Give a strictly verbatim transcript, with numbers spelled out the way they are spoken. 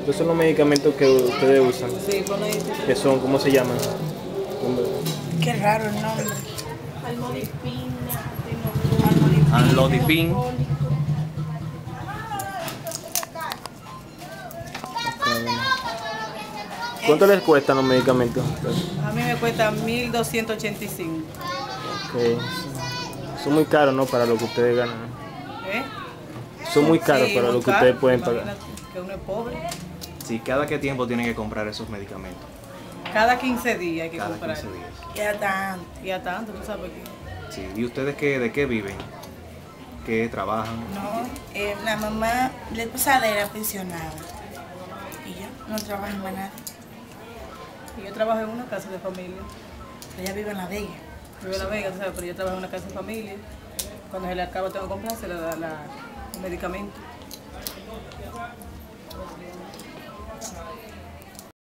Estos son los medicamentos que ustedes usan. Sí, ponlo ahí. ¿Qué son? ¿Cómo se llaman? Qué raro el nombre. Amlodipine. ¿Cuánto les cuestan los medicamentos? A mí me cuesta mil doscientos ochenta y cinco. Okay. Son muy caros, ¿no? Para lo que ustedes ganan. ¿Eh? Son muy caros Sí, para muy lo que caro, ustedes pueden pagar. imagínate que uno es pobre. Sí, ¿cada qué tiempo tienen que comprar esos medicamentos? Cada quince días hay que Cada comprar. quince días. Ya tanto. Y a tanto, tú sabes que. Sí. ¿Y ustedes qué, de qué viven? ¿Qué trabajan? No, eh, la mamá, la esposa de era pensionada. Y yo no trabajo más nada. Y yo trabajo en una casa de familia. Ella vive en La Vega. Vivo en La Vega, tú sabes, pero yo trabajo en una casa de familia. Cuando se le acaba tengo que comprar, se le da la, el medicamento.